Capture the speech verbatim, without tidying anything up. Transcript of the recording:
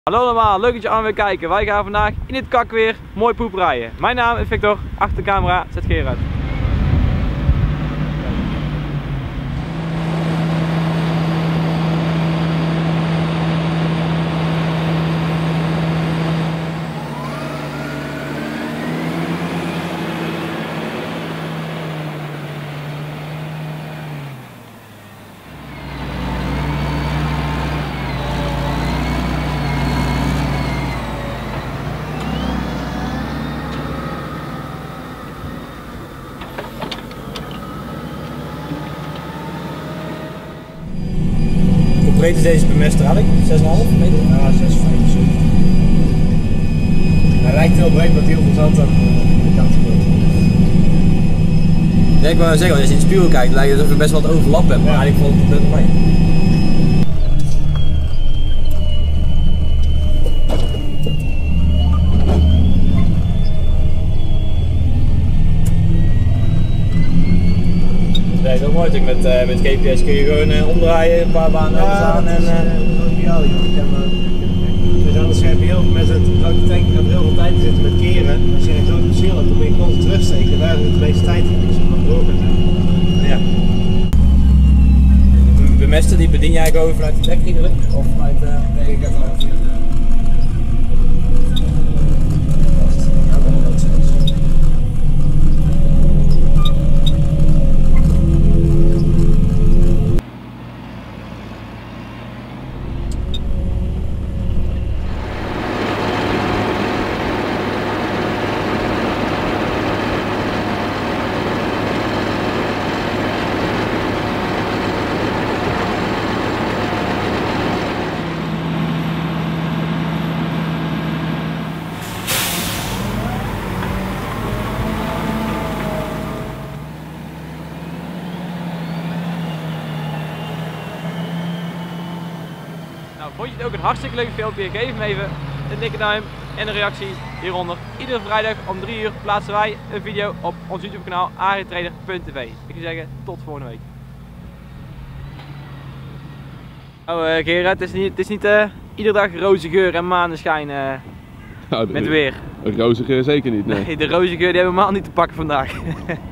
Hallo allemaal, leuk dat je aan weer kijken. Wij gaan vandaag in dit kakweer mooi poep rijden. Mijn naam is Victor, achter de camera zet Gerard. Hoe breed is deze bemester eigenlijk? zes komma vijf meter? Ja, zes komma vijf zo. Hij lijkt heel breed met heel veel zand aan de kant gebeurt. Ja, ik wou zeggen, als je in de spiegel kijkt, lijkt het alsof je best wel wat overlap hebt, maar ja. Eigenlijk valt het best wel mee. Ja, dat is mooi natuurlijk. Met, uh, met G P S kun je gewoon uh, omdraaien, een paar banen ja, aan en en... Uh, ideaal joh. Ik heb, uh, dus anders heb je heel met het grote tank gaat heel veel tijd te zitten met keren. Als je een groot verschil hebt, dan moet je constant terugsteken. Daar is het de meeste tijd in, dus je kan door kunnen. Ja. De bemester die bedien jij gewoon vanuit de trekriedeler? Of vanuit de... Uh... Nee, ik heb wel een Nou, vond je het ook een hartstikke leuk filmpje? Geef me even een dikke duim en een reactie hieronder. Iedere vrijdag om drie uur plaatsen wij een video op ons YouTube kanaal aritrader punt t v. Ik zou zeggen, tot volgende week. Nou uh, Gerard, het is niet, het is niet uh, iedere dag roze geur en maneschijn uh, nou, met weer. Roze geur zeker niet, nee. Nee, de roze geur die hebben we helemaal niet te pakken vandaag.